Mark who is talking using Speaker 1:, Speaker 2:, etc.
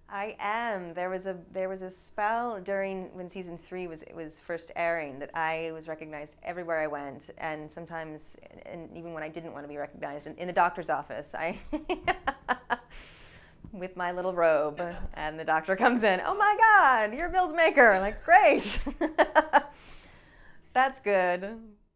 Speaker 1: I am. There was a spell during when season 3 was first airing that I was recognized everywhere I went, and sometimes, and even when I didn't want to be recognized, in the doctor's office, I with my little robe, and the doctor comes in. Oh my God, you're Bill's maker! I'm like, great, that's good.